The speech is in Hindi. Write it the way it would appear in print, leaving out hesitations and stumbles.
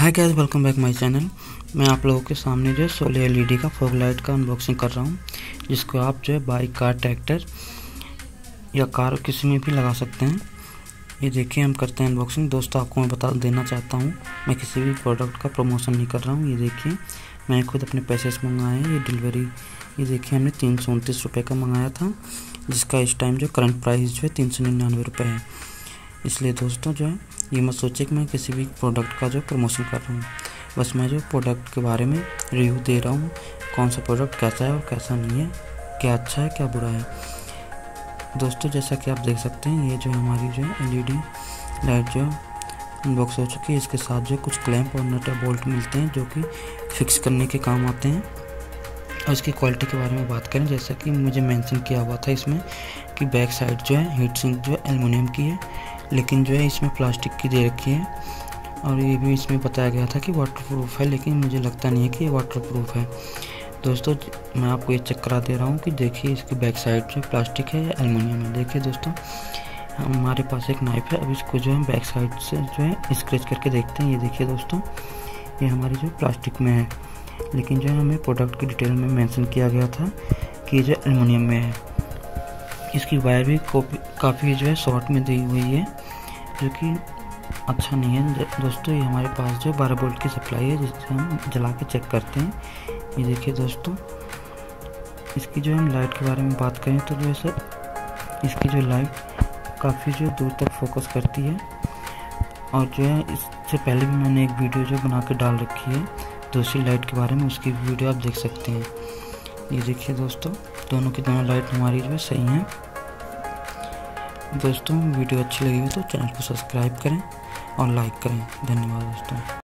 Hi guys, welcome back my channel. मैं आप लोगों के सामने जो है सोलर एलईडी का फॉग लाइट का अनबॉक्सिंग कर रहा हूँ, जिसको आप जो है बाइक, कार, ट्रैक्टर या कार किसी में भी लगा सकते हैं। ये देखिए, हम करते हैं अनबॉक्सिंग। दोस्तों, आपको मैं बता देना चाहता हूँ, मैं किसी भी प्रोडक्ट का प्रमोशन नहीं कर रहा हूँ। ये देखिए, मैंने खुद अपने पैसे से मंगाए हैं। ये डिलीवरी, ये देखिए, हमने 329 रुपये का मंगाया था, जिसका इस टाइम जो करंट प्राइस जो है 399 रुपये है। इसलिए दोस्तों जो है ये मत सोचिए कि मैं किसी भी प्रोडक्ट का जो प्रमोशन कर रहा हूँ। बस मैं जो प्रोडक्ट के बारे में रिव्यू दे रहा हूँ, कौन सा प्रोडक्ट कैसा है और कैसा नहीं है, क्या अच्छा है क्या बुरा है। दोस्तों, जैसा कि आप देख सकते हैं, ये जो हमारी जो है एलईडी लाइट जो अनबॉक्स हो चुकी है। इसके साथ जो कुछ क्लैंप और नट बोल्ट मिलते हैं, जो कि फिक्स करने के काम आते हैं। और इसकी क्वालिटी के बारे में बात करें, जैसा कि मुझे मेंशन किया हुआ था इसमें कि बैक साइड जो है हीट सिंक जो है एल्युमिनियम की है, लेकिन जो है इसमें प्लास्टिक की दे रखी है। और ये भी इसमें बताया गया था कि वाटरप्रूफ है, लेकिन मुझे लगता नहीं है कि ये वाटरप्रूफ है। दोस्तों, मैं आपको ये चेक करा दे रहा हूँ कि देखिए इसकी बैक साइड जो प्लास्टिक है या एल्युमिनियम है। देखिए दोस्तों, हमारे पास एक नाइफ है। अब इसको जो है बैक साइड से जो है स्क्रैच करके देखते हैं। ये देखिए दोस्तों, ये हमारी जो प्लास्टिक में है, लेकिन जो है हमें प्रोडक्ट की डिटेल में मेंशन किया गया था कि ये जो एल्युमिनियम में है। इसकी वायर भी काफ़ी जो है शॉर्ट में दी हुई है, जो कि अच्छा नहीं है। दोस्तों, ये हमारे पास जो 12 वोल्ट की सप्लाई है, जिससे हम जला के चेक करते हैं। ये देखिए दोस्तों, इसकी जो हम लाइट के बारे में बात करें तो जो है सर, इसकी जो लाइट काफ़ी जो दूर तक फोकस करती है। और जो है इससे पहले भी मैंने एक वीडियो जो बना के डाल रखी है दूसरी लाइट के बारे में, उसकी वीडियो आप देख सकते हैं। ये देखिए दोस्तों, दोनों की दोनों लाइट हमारी जो है सही हैं। दोस्तों, वीडियो अच्छी लगी हो तो चैनल को सब्सक्राइब करें और लाइक करें। धन्यवाद दोस्तों।